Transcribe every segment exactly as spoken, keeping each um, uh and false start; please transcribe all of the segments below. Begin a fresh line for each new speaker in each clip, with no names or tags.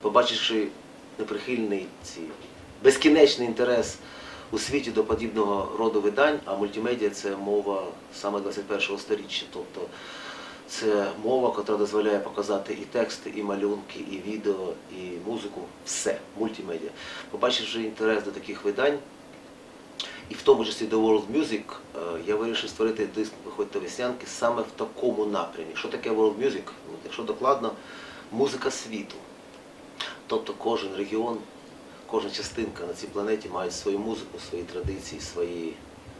Побачивши неприхильний, безкінечний інтерес у світі до подібного роду видань, а мультимедіа – це мова саме двадцять першого сторіччя, тобто це мова, яка дозволяє показати і тексти, і малюнки, і відео, і музику, все, мультимедіа. Побачивши інтерес до таких видань, і в тому числі до World Music, я вирішив створити диск «Виходьте веснянки» саме в такому напрямі. Що таке World Music? Якщо докладно, музика світу. Тобто кожен регіон, кожна частинка на цій планеті має свою музику, свої традиції, свої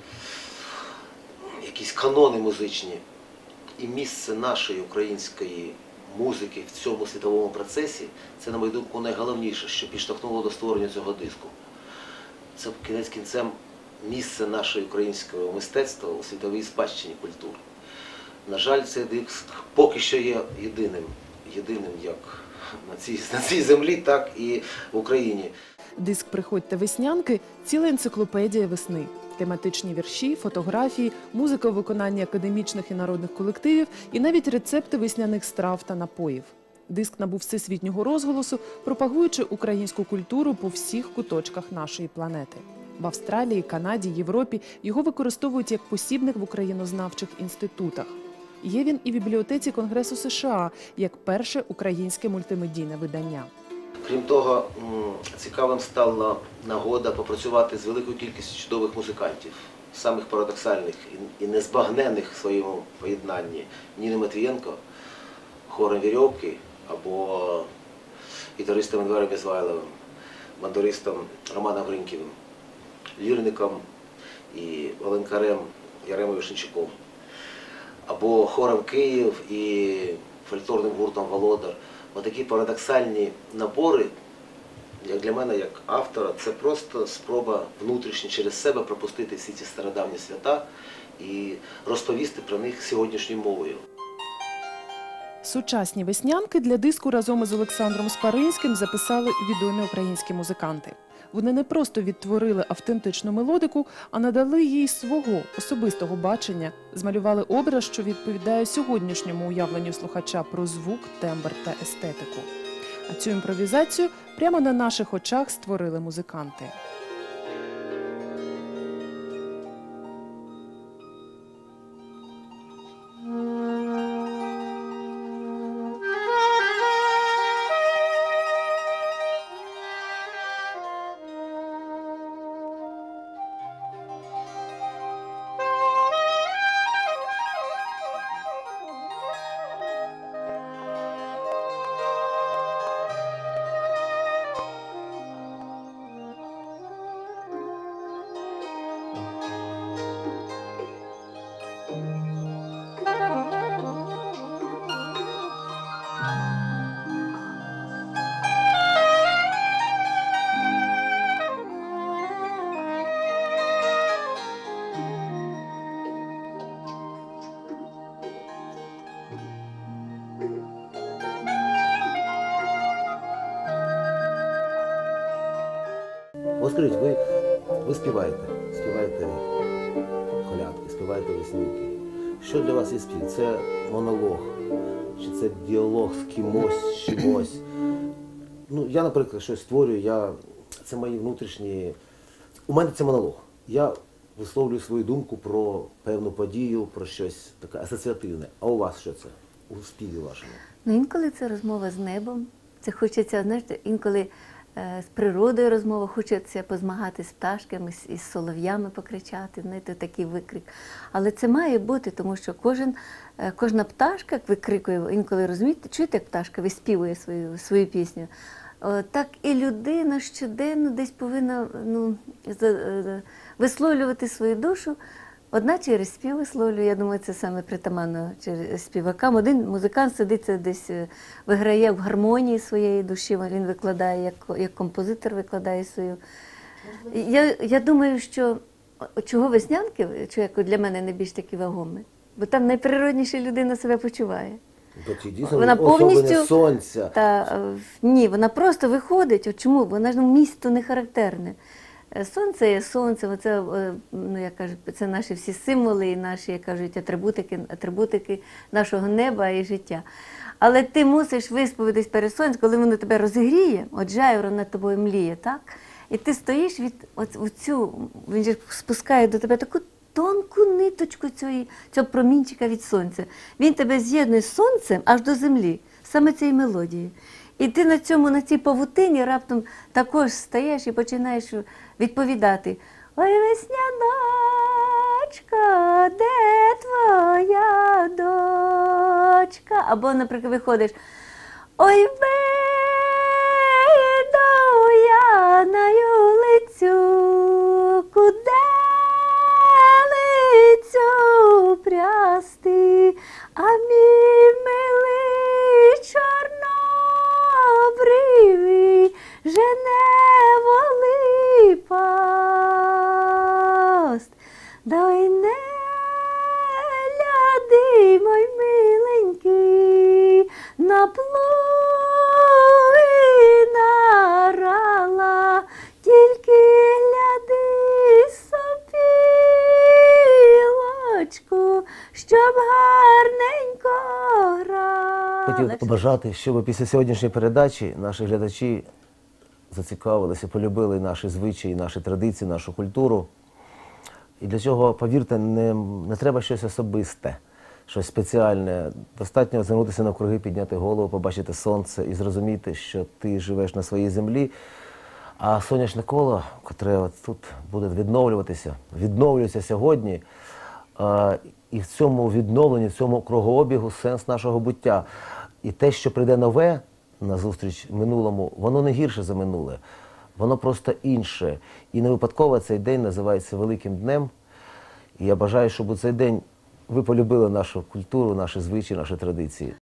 якісь канони музичні. І місце нашої української музики в цьому світовому процесі – це, на мою думку, найголовніше, що підштовхнуло до створення цього диску. Це кінець кінцем місце нашого українського мистецтва у світовій спадщині культури. На жаль, цей диск поки що є єдиним, єдиним як на цій, на цій землі, так і в Україні.
Диск «Приходьте веснянки» – ціла енциклопедія весни. Тематичні вірші, фотографії, музика у виконанні академічних і народних колективів і навіть рецепти весняних страв та напоїв. Диск набув всесвітнього розголосу, пропагуючи українську культуру по всіх куточках нашої планети. В Австралії, Канаді, Європі його використовують як посібник в українознавчих інститутах. Є він і в бібліотеці Конгресу США, як перше українське мультимедійне видання.
Крім того, цікавим стала нагода попрацювати з великою кількістю чудових музикантів, самих парадоксальних і незбагненних в своєму поєднанні. Ніни Матвієнко, хором «Вірьовки» або гітаристом Енвером Ізмайловим, бандуристом Романом Гриньківим, лірником і волонкарем Яремою Шинчуком, або хором «Київ» і фольклорним гуртом «Володар». Отакі парадоксальні набори, як для мене, як автора, це просто спроба внутрішньо через себе пропустити всі ці стародавні свята і розповісти про них сьогоднішньою мовою.
Сучасні веснянки для диску разом із Олександром Спаринським записали відомі українські музиканти. Вони не просто відтворили автентичну мелодику, а надали їй свого особистого бачення, змалювали образ, що відповідає сьогоднішньому уявленню слухача про звук, тембр та естетику. А цю імпровізацію прямо на наших очах створили музиканти.
Ось скажіть, ви, ви співаєте, співаєте колядки, співаєте веснянки. Що для вас є спів? Це монолог, чи це діалог з кимось, з чимось? Ну, я, наприклад, щось створюю, я, це мої внутрішні... У мене це монолог. Я висловлюю свою думку про певну подію, про щось таке асоціативне. А у вас що це? У співі вашому?
Ну, інколи це розмова з небом. Це хочеться, знаєте, інколи з природою розмова, хочеться позмагати з пташками, із солов'ями покричати, знаєте, такий викрик. Але це має бути, тому що кожен, кожна пташка викрикує, інколи, розумієте, чуєте, як пташка виспівує свою, свою пісню. Так і людина щоденно десь повинна, ну, висловлювати свою душу. Одна через спів висловлює, я думаю, це саме притаманно співакам. Один музикант сидиться десь, виграє в гармонії своєї душі, він викладає, як, як композитор викладає свою. Я, я думаю, що чого веснянки, що для мене найбільш такі вагомі, бо там найприродніше людина себе почуває.
Вона повністю сонця.
Та, ні, вона просто виходить. От чому? Вона ж місто не характерне. Сонце є сонце, це, ну, я кажу, це наші всі символи і наші, як кажуть, атрибутики, атрибутики нашого неба і життя. Але ти мусиш висповідатись перед сонцем, коли воно тебе розігріє, от жайворо над тобою мліє, так? І ти стоїш від оцю, він же спускає до тебе таку тонку ниточку цієї, цього промінчика від сонця. Він тебе з'єднує з сонцем аж до землі, саме цією мелодією. І ти на цьому, на цій павутині раптом також стаєш і починаєш відповідати: «Ой, весняночка, де твоя дочка?» Або, наприклад, виходиш: «Ой, вийду я на юлицю, куделицю прясти, а мій милий чорнобривий жене воли паст. Дай не ляди, мой миленький, на плуги нарала, тільки гляди сопілочку, щоб гарненько грала».
Хотів побажати, щоб після сьогоднішньої передачі наші глядачі зацікавилися, полюбили наші звичаї, наші традиції, нашу культуру. І для цього, повірте, не, не треба щось особисте, щось спеціальне. Достатньо звернутися навкруги, підняти голову, побачити сонце і зрозуміти, що ти живеш на своїй землі. А сонячне коло, котре от тут буде відновлюватися, відновлюється сьогодні. А, і в цьому відновленні, в цьому кругообігу сенс нашого буття. І те, що прийде нове назустріч минулому, воно не гірше за минуле. Воно просто інше. І не випадково цей день називається Великим днем. І я бажаю, щоб у цей день ви полюбили нашу культуру, наші звичаї, наші традиції.